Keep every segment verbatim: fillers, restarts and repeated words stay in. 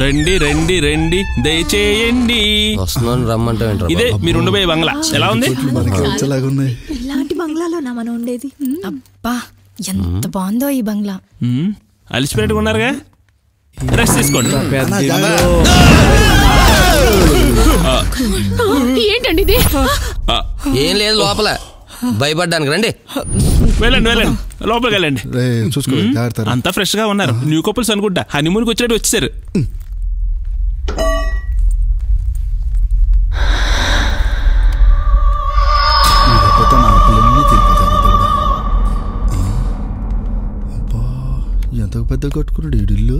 రండి రండి రండి దయచేయండి. వస్తున్నాను రమ్మంటే ఇదే మీరు ఉండబోయే బంగ్లా. ఎలా ఉంది? ఇలాంటి బంగ్లాలోనా మనం ఉండేది? అబ్బా ఎంత బాగుందో ఈ బంగ్లా. అలిసిపెట్టుగా ఉన్నారుగా, రెస్ట్ తీసుకోండి. ఏంటండి ఇది? ఏం లేదు లోపల, భయపడ్డానికి. రండి వెళ్ళండి వెళ్ళండి లోపలికి వెళ్ళండి. అంతా ఫ్రెష్ గా ఉన్నారు. న్యూ కపుల్స్ అనుకుంటా, హనీమూన్ కి వచ్చినట్టు వచ్చేసారు. ఎంత పెద్ద కట్టుకున్నాడు ఇడిల్లు.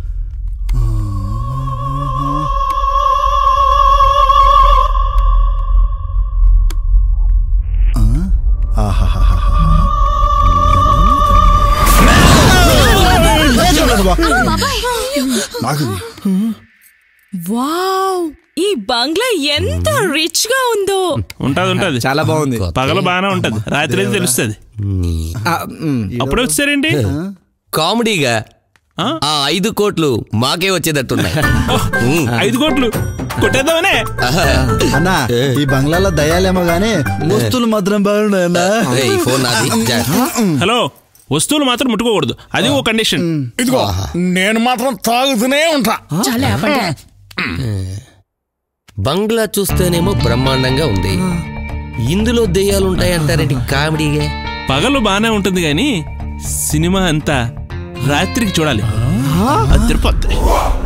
వావ్, ఈ బంగ్లా ఎంత రిచ్ గా ఉందో. ఉంటది ఉంటది చాలా బాగుంది. పగల బాగానే ఉంటది, రాత్రి అయితే తెలుస్తుంది. అప్పుడే వచ్చారేంటి? కామెడీగా ఆ ఐదు కోట్లు మాకే వచ్చేటట్టున్నాయి. ఐదు కోట్లు కొట్టేద్దామనే. అన్నా ఈ బంగ్లాలో దయాలేమో గానీ వస్తువులు మాత్రం బాగున్నాయన్నా. హలో, వస్తువులు మాత్రం ముట్టుకోకూడదు, అది ఓ కండిషన్. ఇదిగో నేను మాత్రం తాగుతూనే ఉంటా. బంగ్లా చూస్తేనేమో బ్రహ్మాండంగా ఉంది, ఇందులో దెయ్యాలు ఉంటాయంటారేంటి కామెడీగా? పగలు బానే ఉంటుంది గాని సినిమా అంతా రాత్రికి చూడాలి, అదిరిపోద్ది.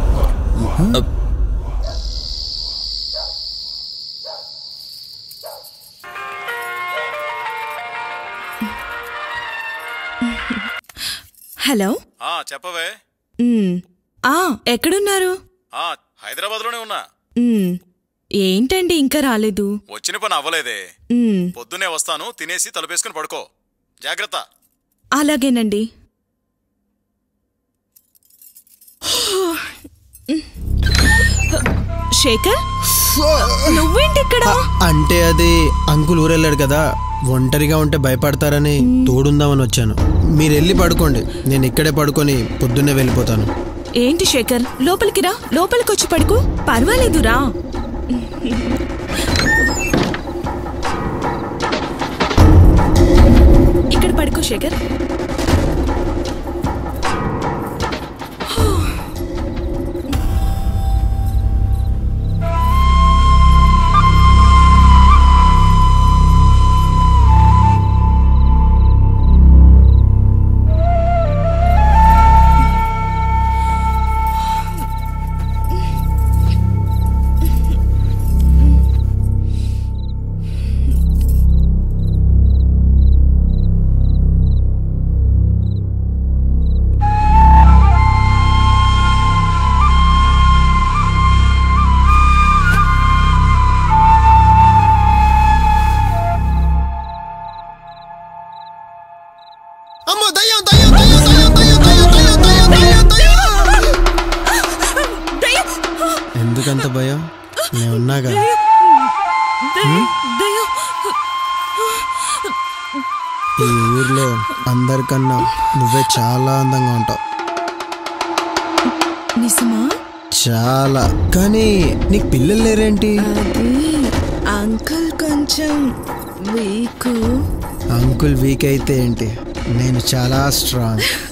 హలో, చెప్పవే. ఎక్కడున్నారు? హైదరాబాద్ లోనే ఉన్నా. ఏంటండి ఇంకా రాలేదు? వచ్చిన పని అవ్వలేదే. పొద్దునే వస్తాను, తినేసి తలుపేసుకుని పడుకో. జాగ్రత్త. అలాగేనండి. శేఖర్, నువ్వేంటి ఇక్కడ? అంటే అది అంకుల్ ఊరెళ్ళాడు కదా, ఒంటరిగా ఉంటే భయపడతారని తోడుందామని వచ్చాను. మీరు వెళ్ళి పడుకోండి, నేను ఇక్కడే పడుకొని పొద్దున్నే వెళ్ళిపోతాను. ఏంటి శేఖర్, లోపలికి రా. లోపలికి వచ్చి పడుకో, పర్వాలేదు రా. ఇక్కడ పడుకో శేఖర్. ఎందుకంత భయం? నేను ఉన్నాగా. ఈ ఊర్లో అందరికన్నా నువ్వే చాలా అందంగా ఉంటావు. నిజమా? చాలా. కానీ నీకు పిల్లలు లేరేంటి? అంకుల్ కొంచెం వీక్. అంకుల్ వీక్ అయితే ఏంటి, నేను చాలా స్ట్రాంగ్.